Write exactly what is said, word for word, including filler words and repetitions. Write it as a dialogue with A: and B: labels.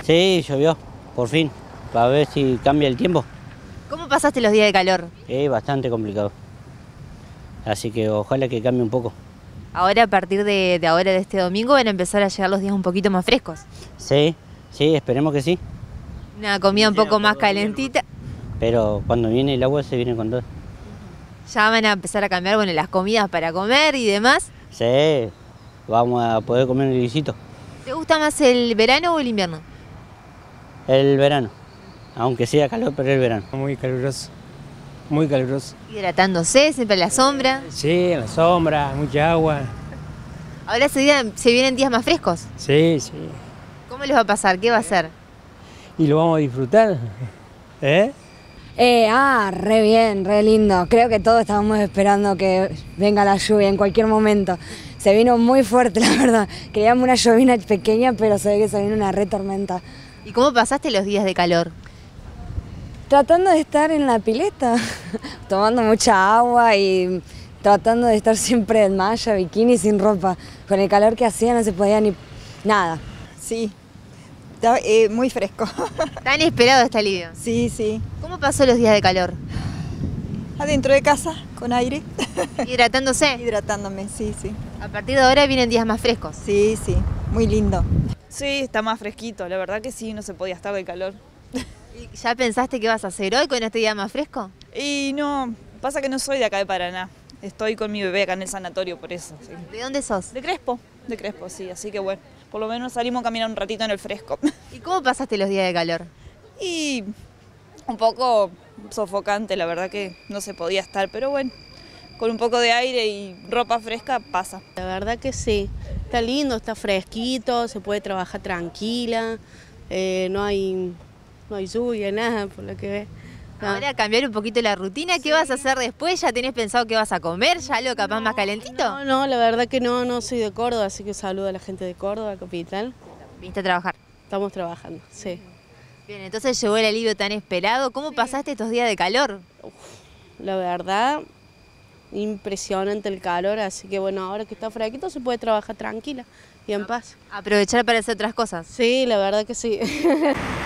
A: Sí, llovió, por fin, para ver si cambia el tiempo.
B: ¿Cómo pasaste los días de calor?
A: Es bastante complicado. Así que ojalá que cambie un poco.
B: Ahora, a partir de, de ahora, de este domingo, van a empezar a llegar los días un poquito más frescos.
A: Sí, sí, esperemos que sí.
B: Una comida un poco más calentita.
A: Pero cuando viene el agua se viene con todo.
B: Ya van a empezar a cambiar, bueno, las comidas para comer y demás.
A: Sí, vamos a poder comer un guisito.
B: ¿Te gusta más el verano o el invierno?
A: El verano, aunque sea calor, pero el verano.
C: Muy caluroso, muy caluroso.
B: Hidratándose, siempre a la sombra.
C: Sí, en la sombra, mucha agua.
B: Ahora se, día- se vienen días más frescos.
C: Sí, sí.
B: ¿Cómo les va a pasar? ¿Qué va a hacer?
C: Y lo vamos a disfrutar. ¿Eh?
D: Eh, ah, re bien, re lindo. Creo que todos estábamos esperando que venga la lluvia en cualquier momento. Se vino muy fuerte, la verdad. Queríamos una llovina pequeña, pero se ve que se vino una re tormenta.
B: ¿Y cómo pasaste los días de calor?
D: Tratando de estar en la pileta, tomando mucha agua y tratando de estar siempre en malla, bikini, sin ropa. Con el calor que hacía no se podía ni nada.
E: Sí, está eh, muy fresco.
B: ¿Tan esperado este alivio?
E: Sí, sí.
B: ¿Cómo pasó los días de calor?
E: Adentro de casa, con aire,
B: ¿Hidratándose?
E: hidratándome, sí, sí.
B: A partir de ahora vienen días más frescos.
E: Sí, sí, muy lindo.
F: Sí, está más fresquito, la verdad que sí, no se podía estar de calor.
B: ¿Y ¿Ya pensaste qué vas a hacer hoy con este día más fresco?
F: Y no, pasa que no soy de acá de Paraná, estoy con mi bebé acá en el sanatorio por eso. Sí.
B: ¿De dónde sos?
F: De Crespo, de Crespo, sí, así que bueno, por lo menos salimos a caminar un ratito en el fresco.
B: ¿Y cómo pasaste los días de calor?
F: Y un poco sofocante, la verdad que no se podía estar, pero bueno, con un poco de aire y ropa fresca pasa.
G: La verdad que sí, está lindo, está fresquito, se puede trabajar tranquila, eh, no hay, no hay lluvia, nada, por lo que ve. No.
B: Ahora cambiar un poquito la rutina, ¿qué vas a hacer después? ¿Ya tenés pensado qué vas a comer? ¿Ya algo capaz más calentito?
G: No, no, la verdad que no, no soy de Córdoba, así que saludo a la gente de Córdoba, capital.
B: ¿Viniste a trabajar?
G: Estamos trabajando, sí.
B: Bien, entonces llegó el alivio tan esperado. ¿Cómo pasaste estos días de calor?
G: La verdad, impresionante el calor, así que bueno, ahora que está fresquito se puede trabajar tranquila y en paz.
B: Aprovechar para hacer otras cosas.
G: Sí, la verdad que sí.